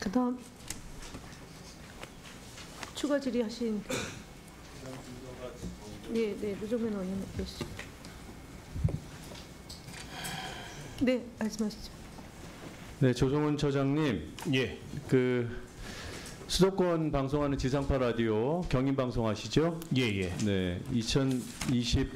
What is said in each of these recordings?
그다음 추가 질의하신 네, 노정면 의원님 계시죠? 네, 말씀하시죠. 네, 조정훈 처장님. 예. 수도권 방송하는 지상파 라디오 경인 방송하시죠? 예. 네, 2021년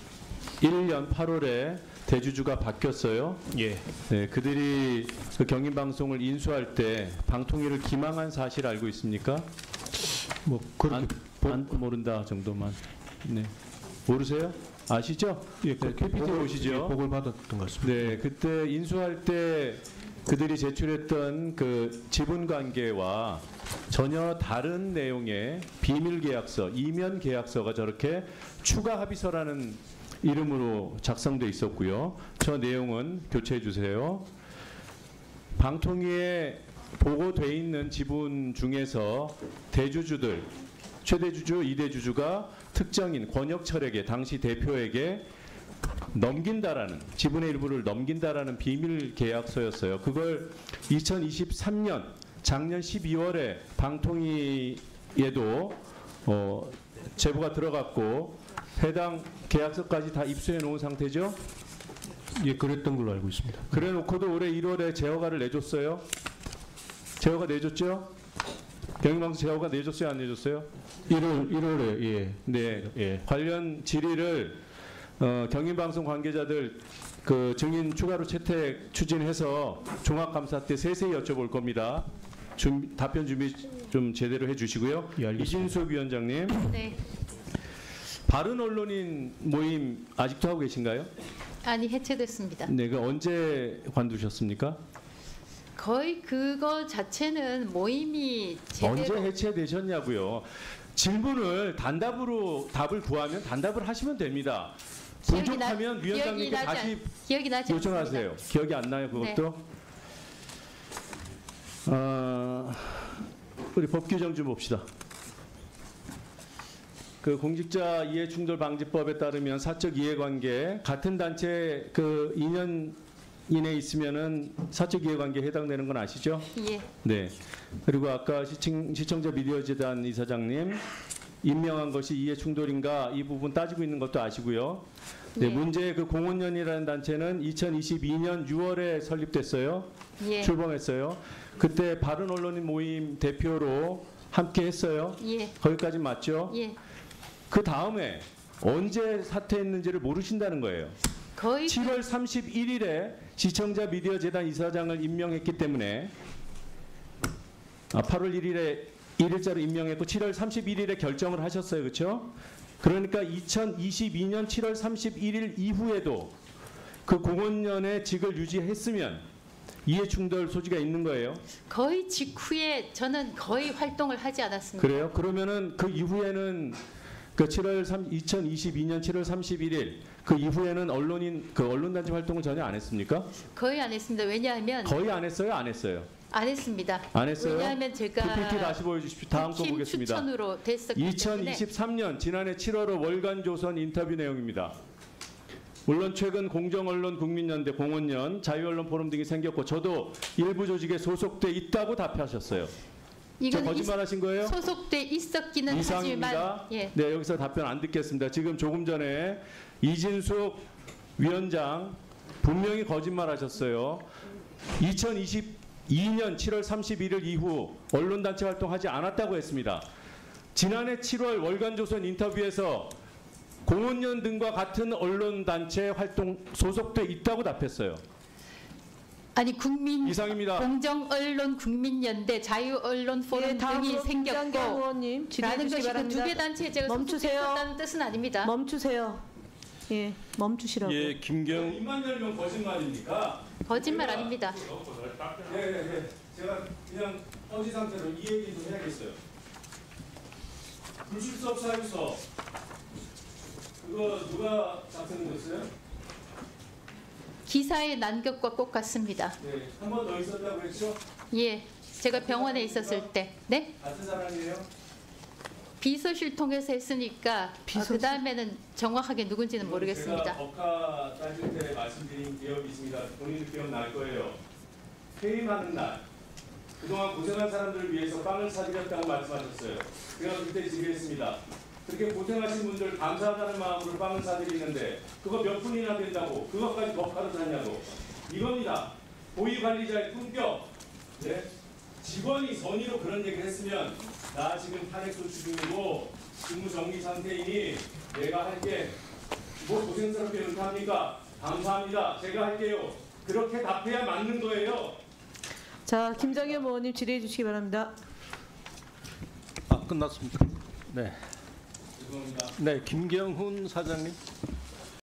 8월에 대주주가 바뀌었어요. 예. 네, 그들이 그 경인 방송을 인수할 때 방통위를 기망한 사실 알고 있습니까? 뭐 그렇게 모른다 정도만. 네, 모르세요? 아시죠? 예, 네, PPT 보시죠. 보고를 받았던 것 같습니다. 네, 그때 인수할 때 그들이 제출했던 그 지분 관계와 전혀 다른 내용의 비밀 계약서, 이면 계약서가 저렇게 추가 합의서라는 이름으로 작성돼 있었고요. 저 내용은 교체해 주세요. 방통위에 보고돼 있는 지분 중에서 대주주들, 최대주주, 2대주주가 특정인 권혁철에게, 당시 대표에게 넘긴다라는, 지분의 일부를 넘긴다라는 비밀 계약서였어요. 그걸 2023년 작년 12월에 방통위에도 제보가 들어갔고 해당 계약서까지 다 입수해 놓은 상태죠? 예, 그랬던 걸로 알고 있습니다. 그래 놓고도 올해 1월에 제허가를 내줬어요? 제허가 내줬죠? 경인방송 제허가 내줬어요? 안 내줬어요? 1월에 예. 네. 예. 관련 질의를 경인방송 관계자들 그 증인 추가로 채택 추진해서 종합감사 때 세세히 여쭤볼 겁니다. 답변 준비 좀 제대로 해주시고요. 예, 알겠습니다. 이진숙 위원장님. 네. 바른 언론인 모임 아직도 하고 계신가요? 아니, 해체됐습니다. 네, 그 언제 관두셨습니까? 거의 그거 자체는 모임이 제대로 언제 해체되셨냐고요? 질문을 단답으로 답을 구하면 단답을 하시면 됩니다. 부족하면 위원장님께 다시 기억이 나지 요청하세요. 않습니다. 기억이 안 나요, 그것도? 우리 법 규정 좀 봅시다. 그 공직자 이해충돌 방지법에 따르면 사적 이해관계 같은 단체 그 2년 이내에 있으면은 사적 이해관계에 해당되는 건 아시죠? 예. 네. 그리고 아까 시청자 미디어 재단 이사장님 임명한 것이 이해충돌인가 이 부분 따지고 있는 것도 아시고요. 네, 예. 문제의 그 공원연이라는 단체는 2022년 6월에 설립됐어요. 예. 출범했어요. 그때 바른 언론인 모임 대표로 함께 했어요. 예. 거기까지 맞죠? 예. 그 다음에 언제 사퇴했는지를 모르신다는 거예요. 거의 7월 31일에 시청자 미디어 재단 이사장을 임명했기 때문에 8월 1일에 1일자로 임명했고 7월 31일에 결정을 하셨어요. 그렇죠? 그러니까 2022년 7월 31일 이후에도 그 공원연의 직을 유지했으면 이해충돌 소지가 있는 거예요. 거의 직후에 저는 거의 활동을 하지 않았습니다. 그래요? 그러면은 그 이후에는 그 2022년 7월 31일 그 이후에는 언론단체 활동을 전혀 안 했습니까? 거의 안 했습니다. 왜냐하면 거의 안 했어요? 안 했어요? 안 했습니다. 안 했어요? 왜냐하면 제가 PPT 다시 보여주십시오. 다음 거 팀 보겠습니다. 추천으로 됐었기 때문에 2023년 지난해 7월호 월간조선 인터뷰 내용입니다. 물론 최근 공정언론 국민연대 공언연 자유언론 포럼 등이 생겼고 저도 일부 조직에 소속돼 있다고 답하셨어요. 저 이건 거짓말하신 거예요? 소속돼 있었기는 이상입니다. 하지만 예. 네, 여기서 답변 안 듣겠습니다. 지금 조금 전에 이진숙 위원장 분명히 거짓말하셨어요. 2022년 7월 31일 이후 언론단체 활동하지 않았다고 했습니다. 지난해 7월 월간조선 인터뷰에서 공원연 등과 같은 언론단체 활동 소속돼 있다고 답했어요. 아니 국민 이상입니다. 공정언론 국민연대 자유언론 포럼 예, 등이 다음으로 김장경 생겼고 의원님 질의해 라는 주시기 것이 그 두 바랍니다. 개 단체에 제가 멈추세요. 소속했다는 뜻은 아닙니다. 멈추세요. 예, 멈추시라고. 예, 김경 입만 열면 거짓말입니까? 거짓말 아닙니다. 네. 제가 그냥 허지 상태로 이 얘기 좀 해야겠어요. 불출석 사유서 그거 누가 작성했어요? 기사의 난격과 꼭 같습니다. 네, 한 번 더 있었다고 했죠? 예, 제가 병원에 있었을 때, 네? 같은 사람이에요? 비서실 통해서 했으니까 그 다음에는 정확하게 누군지는 모르겠습니다. 제가 법카 따질 때 말씀드린 기억이 있습니다. 본인도 기억날 거예요. 퇴임하는 날, 그 그동안 고생한 사람들을 위해서 빵을 사드렸다고 말씀하셨어요. 제가 그때 질의했습니다. 그렇게 고생하신 분들 감사하다는 마음으로 빵을 사드리는데 그거 몇 분이나 된다고 그것까지 법화로 샀냐고. 이겁니다. 고위관리자의 품격. 네? 직원이 선의로 그런 얘기를 했으면 나 지금 탄핵소추 중이고 직무 정리 상태이니 내가 할게. 뭐 고생스럽게 은퇴합니까? 감사합니다. 제가 할게요. 그렇게 답해야 맞는 거예요. 자, 김장현 의원님 질의해 주시기 바랍니다. 끝났습니다. 네. 죄송합니다. 네, 김경훈 사장님.